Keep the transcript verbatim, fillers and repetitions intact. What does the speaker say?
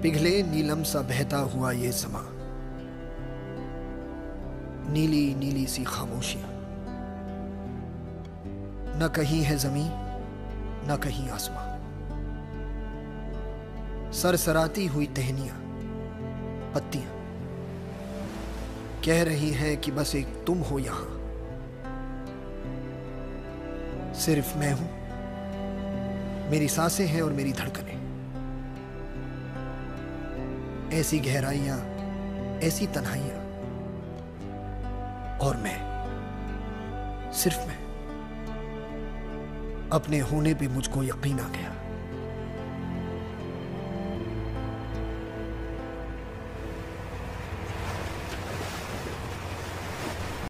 पिघले नीलम सा बहता हुआ ये समा, नीली नीली सी खामोशियां, न कहीं है जमीन न कहीं आसमां, सरसराती हुई टहनियां पत्तियां कह रही हैं कि बस एक तुम हो यहां, सिर्फ मैं हूं, मेरी सांसें हैं और मेरी धड़कनें, ऐसी गहराइयां, ऐसी तन्हाइयां, और मैं, सिर्फ मैं। अपने होने पे मुझको यकीन आ गया।